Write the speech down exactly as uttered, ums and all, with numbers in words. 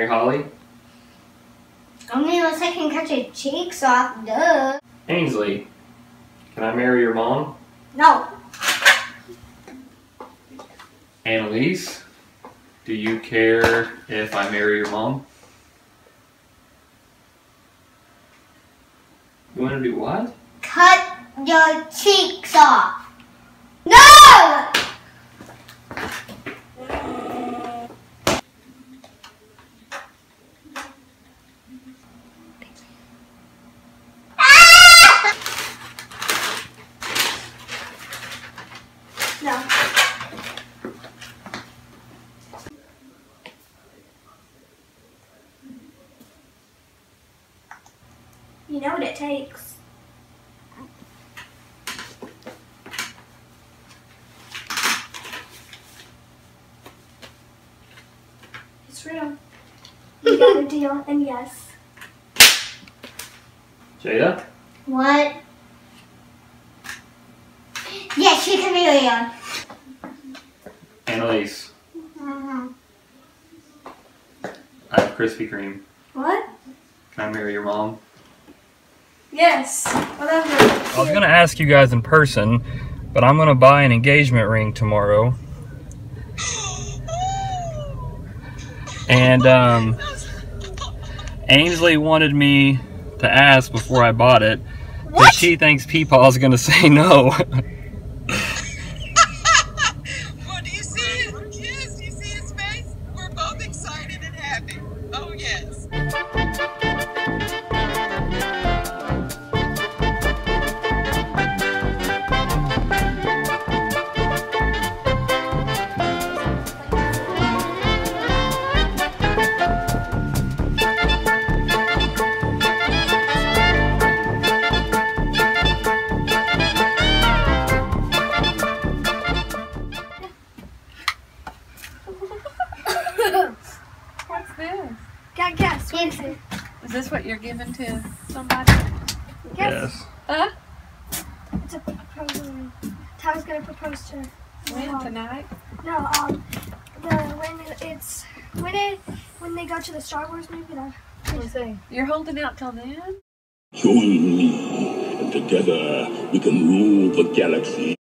Holly? Only unless I can cut your cheeks off, duh. Ainsley, can I marry your mom? No. Annalise, do you care if I marry your mom? You want to do what? Cut your cheeks off. No! No. You know what it takes. It's real. You got a deal, and yes. Jada? What? Yes, she can be real. Annalise, Mm-hmm. I have Krispy Kreme. What? Can I marry your mom? Yes. Whatever. I was going to ask you guys in person, but I'm going to buy an engagement ring tomorrow. And um, Ainsley wanted me to ask before I bought it, but she thinks Peepaw's going to say no. Well, do you see it? Yes, do you see his face? We're both excited and happy. Oh, yes. What's this? Yeah, guess. What is it? Is this what you're giving to somebody? Guess. Huh? It's a proposal ring. Tyler's gonna propose to her. When? Um, Tonight? No, um, the when it's when it when they go to the Star Wars movie. The, Let's see. You're holding out till then? Join me, and together we can rule the galaxy.